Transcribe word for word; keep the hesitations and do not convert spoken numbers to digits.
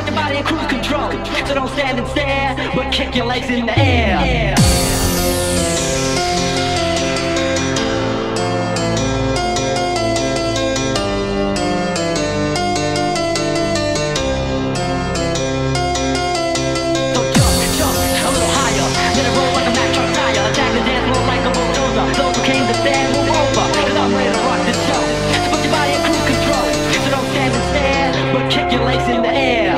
put your body in cruise control. So don't stand and stare, but kick your legs in the air. Those who came to stand, move over, cause I'm ready to rock this show. So put your body in cruise control, so don't stand and stare, but kick your legs in the air.